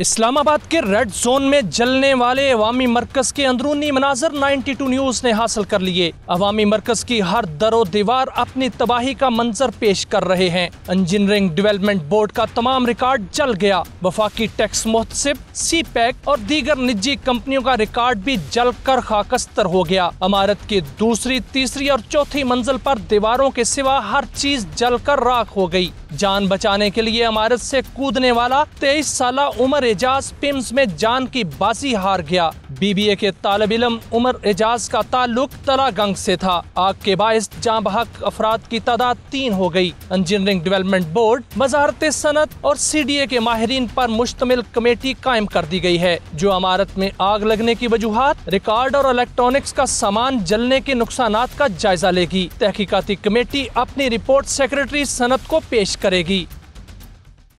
इस्लामाबाद के red zone में जलने वाले अवामी मरकज के अंदरूनी मनाजर 92 न्यूज ने हासिल कर लिए। अवामी मरकज की हर दरो दीवार अपनी तबाही का मंजर पेश कर रहे हैं। इंजीनियरिंग डेवलपमेंट बोर्ड का तमाम रिकॉर्ड जल गया। वफाकी टैक्स मुहतसिब, सी पैक और दीगर निजी कंपनियों का रिकॉर्ड भी जलकर खाकस्तर हो गया। इमारत की दूसरी, तीसरी और चौथी मंजिल पर दीवारों के सिवा हर चीज जलकर राख हो गई। जान बचाने के लिए इमारत से कूदने वाला 23 साला उमर एजाज पिम्स में जान की बाजी हार गया। बीबीए के तालिब इल्म उमर एजाज का ताल्लुक तलागंग से था। आग के बाइस जाँ बहक अफराद की तादाद 3 हो गई। इंजीनियरिंग डेवलपमेंट बोर्ड, वजारत सनत और CDA के माहिरीन पर मुश्तमिल कमेटी कायम कर दी गई है, जो इमारत में आग लगने की वजूहात, रिकॉर्ड और इलेक्ट्रॉनिक्स का सामान जलने के नुकसानात का जायजा लेगी। तहकीकाती कमेटी अपनी रिपोर्ट सेक्रेटरी सनत को पेश करेगी।